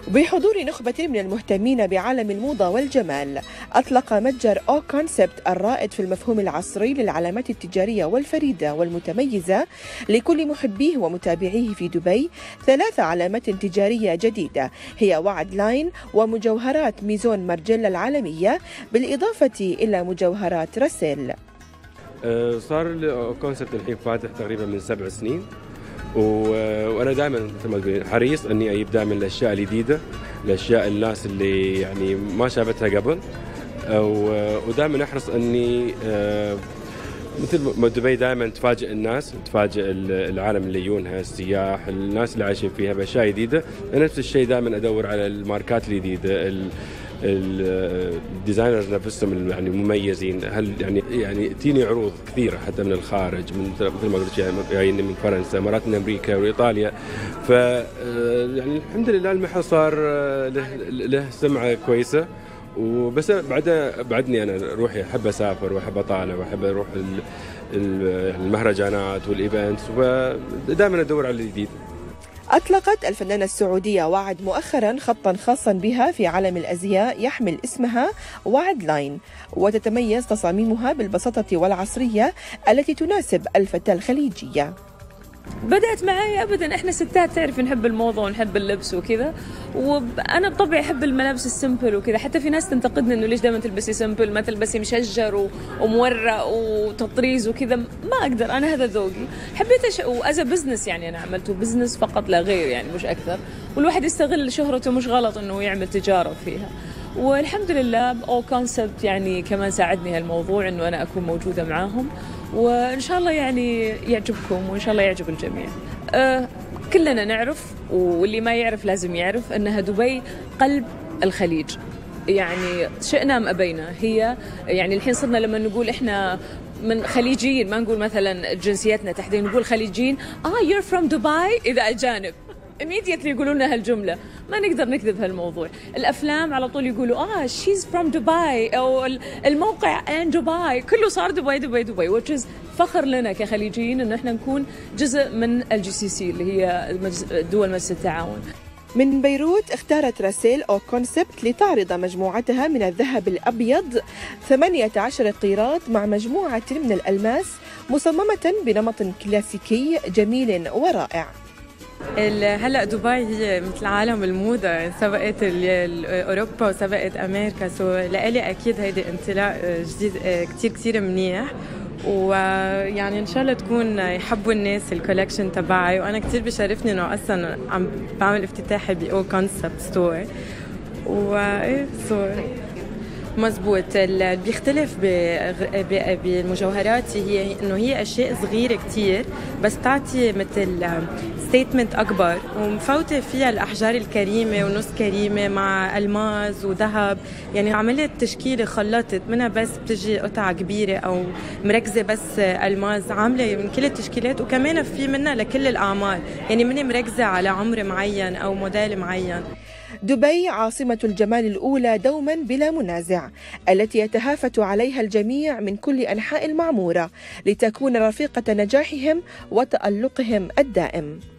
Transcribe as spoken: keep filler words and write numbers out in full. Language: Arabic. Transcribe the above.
بحضور نخبة من المهتمين بعالم الموضة والجمال، أطلق متجر أو كونسبت الرائد في المفهوم العصري للعلامات التجارية والفريدة والمتميزة لكل محبيه ومتابعيه في دبي ثلاث علامات تجارية جديدة، هي وعد لاين ومجوهرات ميزون مارجيلا العالمية بالإضافة إلى مجوهرات راسيل. صار الكونسبت الحين فاتح تقريبا من سبع سنين، وانا دائما مثل ما تقولين حريص اني اجيب دائما الاشياء الجديده، الاشياء الناس اللي يعني ما شافتها قبل، ودائما احرص اني مثل ما دبي دائما تفاجئ الناس، تفاجئ العالم اللي يجونها، السياح، الناس اللي عايشين فيها باشياء جديده. نفس الشيء دائما ادور على الماركات الجديده، الديزاينرز نفسهم يعني مميزين. هل يعني يعني تيني عروض كثيره حتى من الخارج، من مثل ما قلت جايين من فرنسا، مرات من امريكا وايطاليا. ف يعني الحمد لله المحل صار له, له سمعه كويسه. وبس بعد بعدني انا روحي احب اسافر واحب اطالع واحب اروح المهرجانات والايفنتس، ودائما ادور على الجديد. أطلقت الفنانة السعودية وعد مؤخرا خطا خاصا بها في عالم الأزياء يحمل اسمها وعد لاين، وتتميز تصاميمها بالبساطة والعصرية التي تناسب الفتاة الخليجية. بدأت معي أبدا إحنا ستات تعرف نحب الموضة ونحب اللبس وكذا، وأنا بطبعي أحب الملابس السمبل وكذا. حتى في ناس تنتقدني إنه ليش دائما تلبسي سمبل، ما تلبسي مشجر ومورق وتطريز وكذا. ما أقدر، أنا هذا ذوقي. حبيت أش... وأزا بزنس، يعني أنا عملته بزنس فقط لا غير، يعني مش أكثر. والواحد يستغل شهرته، مش غلط إنه يعمل تجارة فيها. والحمد لله أو كونسبت يعني كمان ساعدني هالموضوع إنه أنا أكون موجودة معاهم، وإن شاء الله يعني يعجبكم وإن شاء الله يعجب الجميع. أه كلنا نعرف، واللي ما يعرف لازم يعرف أنها دبي قلب الخليج، يعني شئنا أم أبينا. هي يعني الحين صرنا لما نقول إحنا من خليجيين، ما نقول مثلا جنسيتنا تحديدا، نقول خليجيين. آه you're from Dubai إذا أجانب immediately يقولون لنا هالجملة. ما نقدر نكذب هالموضوع. الأفلام على طول يقولوا آه she's from Dubai، أو الموقع in Dubai، كله صار دبي دبي دبي، which is فخر لنا كخليجيين إنه إحنا نكون جزء من الجي سي سي اللي هي دول مجلس التعاون. من بيروت اختارت راسيل أو كونسبت لتعرض مجموعتها من الذهب الأبيض ثمانية عشر قيراط مع مجموعة من الألماس مصممة بنمط كلاسيكي جميل ورائع. هلا دبي هي مثل عالم الموضة، سبقت أوروبا وسبقت أمريكا، سو لإلي أكيد هيدي انطلاق جديد كتير كتير منيح. ويعني إن شاء الله تكون يحبوا الناس الكولكشن تبعي. وأنا كتير بشرفني إنه أصلاً عم بعمل افتتاحي بأو كونسبت ستور. وإيه سو مزبوط. اللي بيختلف بالمجوهرات هي إنه هي أشياء صغيرة كتير بس تعطي مثل ستيتمنت أكبر، ومفوتة فيها الأحجار الكريمة ونص كريمة مع ألماس وذهب. يعني عملت تشكيلة خلطت منها، بس بتجي قطعة كبيرة أو مركزة بس ألماس، عاملة من كل التشكيلات. وكمان في منها لكل الأعمار، يعني مني مركزة على عمر معين أو موديل معين. دبي عاصمة الجمال الأولى دوما بلا منازع، التي يتهافت عليها الجميع من كل أنحاء المعمورة لتكون رفيقة نجاحهم وتألقهم الدائم.